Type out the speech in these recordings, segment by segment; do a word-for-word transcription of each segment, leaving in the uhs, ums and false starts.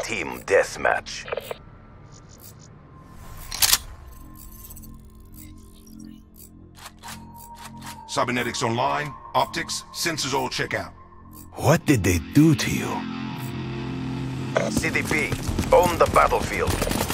Team Deathmatch. Cybernetics online, optics, sensors all check out. What did they do to you? C D P, on the battlefield.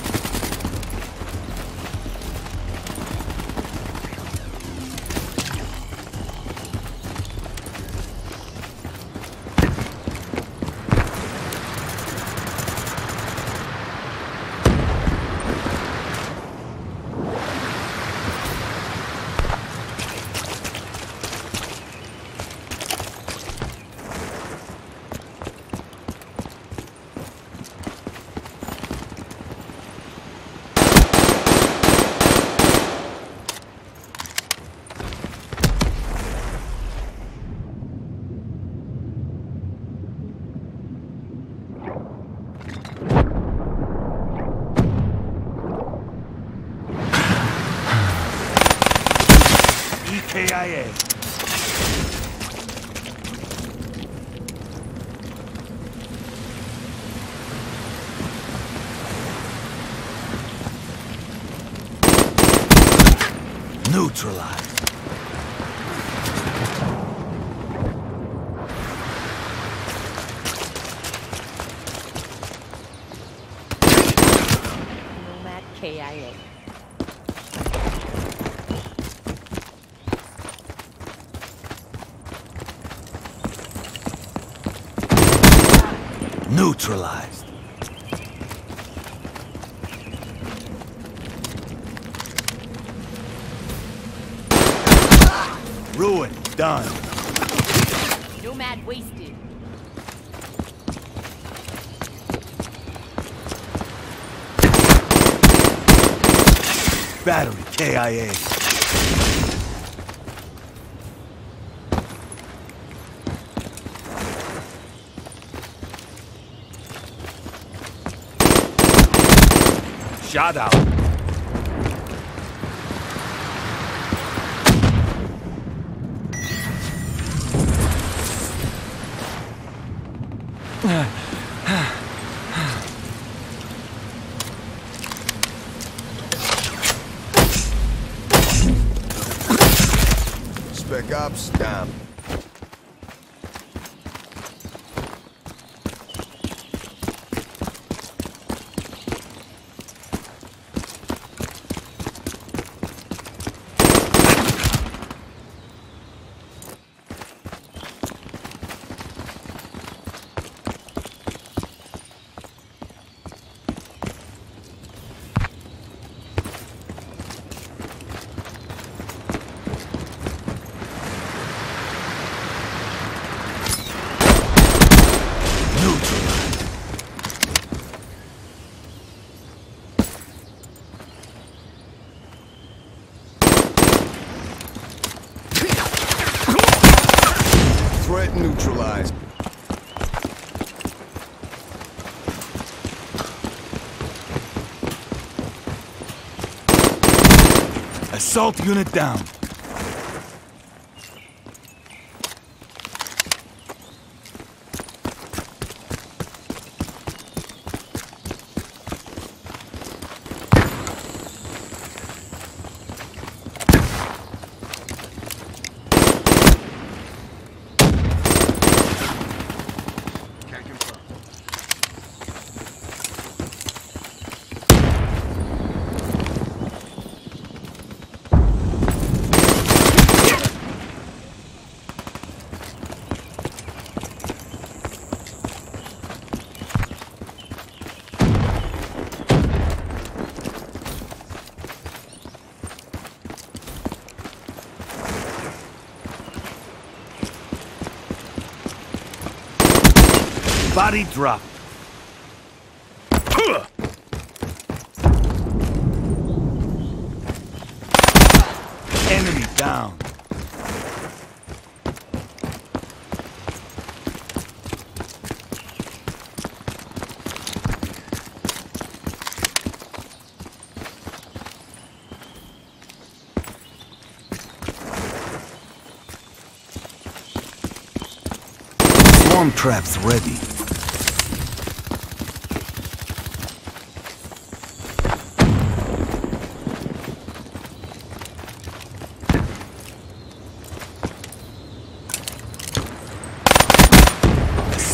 E K I A. Neutralized. Nomad K I A. Neutralized. Ruin. Done. Nomad wasted. Battery K I A. Shot out. Spec Ops down. Threat neutralized. Assault unit down. Body drop. Enemy down. Swarm traps ready.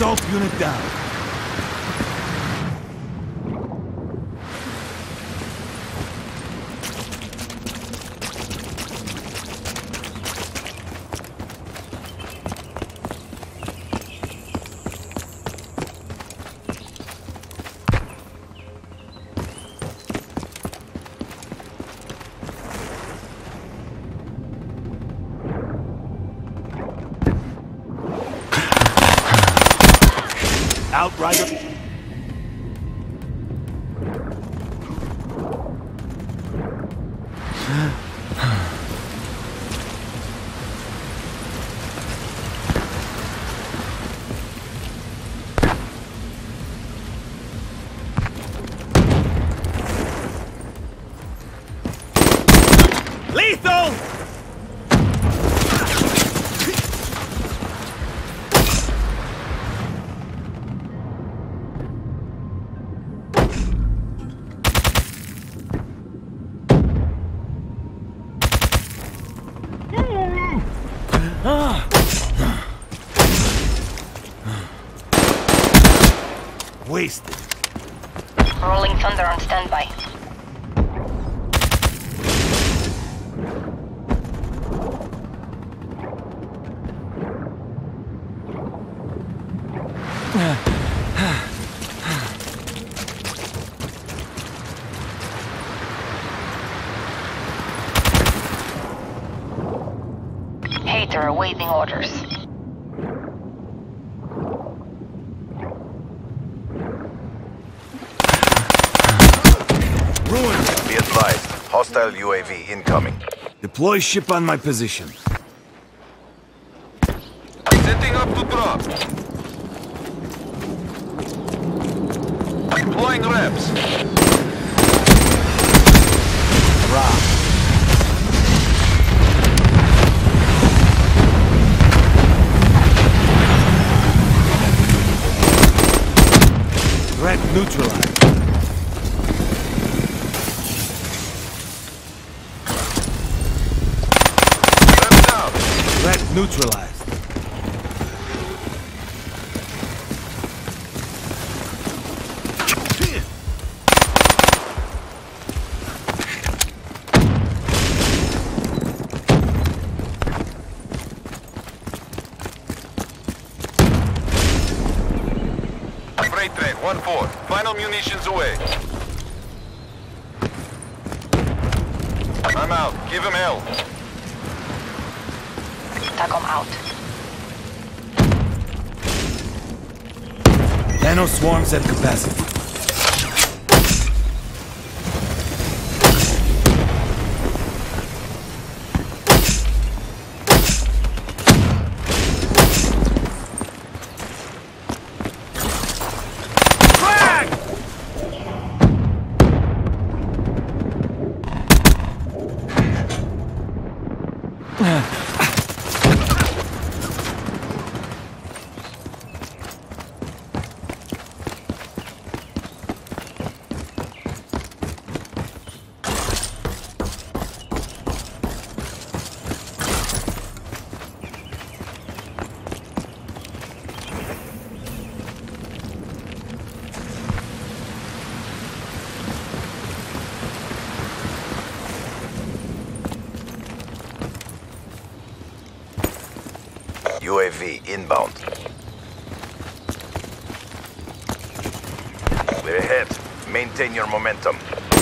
Assault unit down. Outrider. Lethal! Wasted. Rolling Thunder on standby. Hater awaiting orders. Be advised. Hostile U A V incoming. Deploy ship on my position. Setting up to drop. Deploying reps. Drop. Threat neutralized. Threat neutralized. Freight train, one four. Final munitions away. I'm out. Give him hell. TACOM out. Nano swarms at capacity. U A V inbound. We're ahead. Maintain your momentum.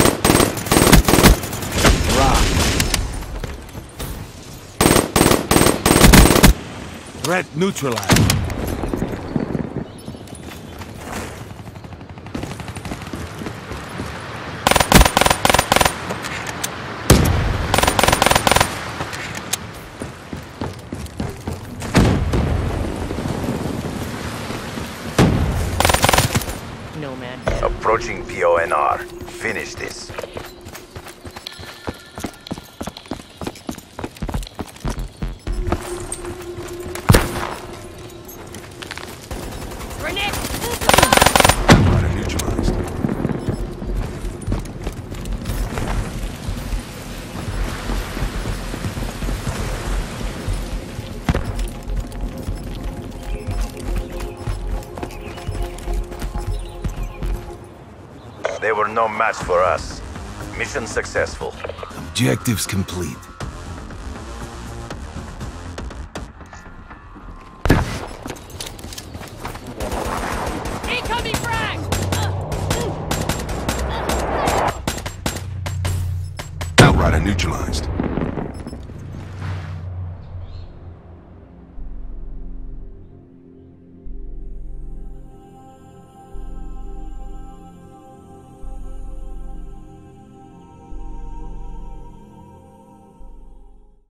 Rock. Threat neutralized. Nomad. Approaching P O N R. Finish this. Grenade! Rider neutralized. were no match for us. Mission successful. Objectives complete.